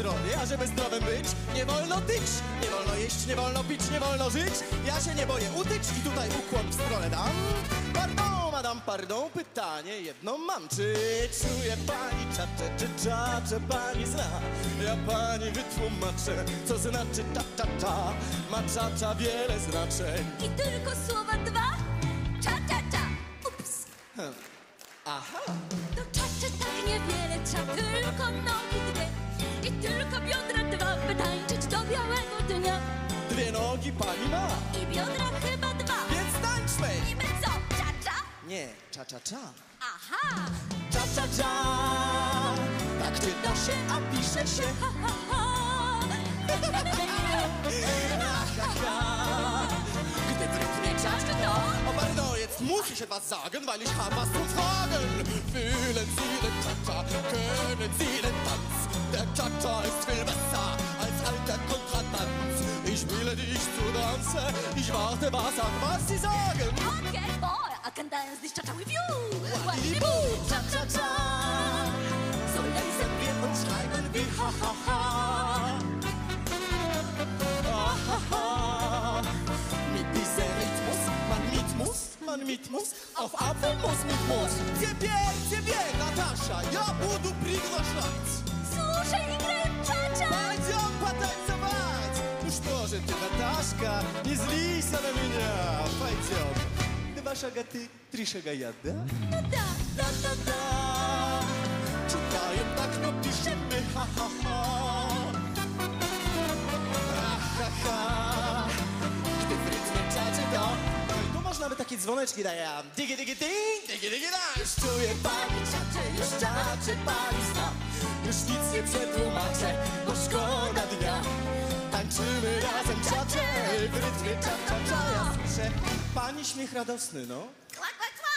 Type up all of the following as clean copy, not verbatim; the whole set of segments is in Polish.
zdrowie, a żeby zdrowym być, nie wolno tyć. Nie wolno jeść, nie wolno pić, nie wolno żyć. Ja się nie boję utyć i tutaj ukłon w stronę dam. Pardon, madame, pardon, pytanie jedno mam. Czy czuje pani czacze, czy czacze pani zna? Ja pani wytłumaczę, co znaczy ta. Ma czacza wiele znaczeń. I tylko słowa dwa? Cza. Ups. Aha. To czacze tak niewiele, trza tylko nogi dwie. I tylko biodra dwa, by tańczyć do białego dnia. Dwie nogi pani ma. I biodra chyba dwa. Więc tańczmy. I my co? Cza? Nie, cza. Aha. Cza. Tak czyta się, a pisze się. Ha, ha, ha. Gdy w rytmie Czacze to? oh, pardon, jetzt muss ich etwas sagen, weil ich hab was zu fragen. Fühlen Sie den Cha-Cha, können Sie den Tanz? Der Cha-Cha ist viel besser als alter Kontradanz. Ich will dich zu Danze, ich warte, was Sie sagen. Okay, boy, I can dance this cha-cha with you. Wadidi-boo, Cha-Cha-Cha. So langsam wir uns schreiben wie Ha-Ha-Ha. Ha-Ha-Ha. Mit diesem Rhythmus, man mit muss, auf Apfel muss mit muss. Тебе, Natascha, я буду приглашать. Слушай, играем cha-cha. Пойдем потанцевать. Ну что же ты, Наташка, не злись на меня. Пойдем. 2 шага ты, 3 шага я, да? Да. Да-да-да. Читаем так, но пишем мы ха-ха-ха. Ха-ха-ха. Gdy w rytmie czaczy to. No i tu można by takie dzwoneczki daje. Digi-digi-ding, już czuję pani czacze, już czaczy pani zna. Już nic nie przetłumaczę, bo szkoda dnia. Tańczymy razem czacze, w rytmie cza. Ja słyszę pani śmiech radosny, no. Kła.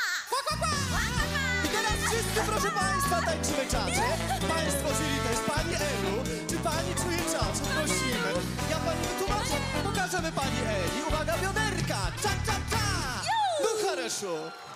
I teraz wszyscy, proszę państwa, tańczymy czacze. Państwo czyli też pani Elu. Czy pani czuje czacze? Prosimy. Ja pani wytłumaczę. Pokażemy pani Eli. Uwaga, bioderka. Cza. No хорошо.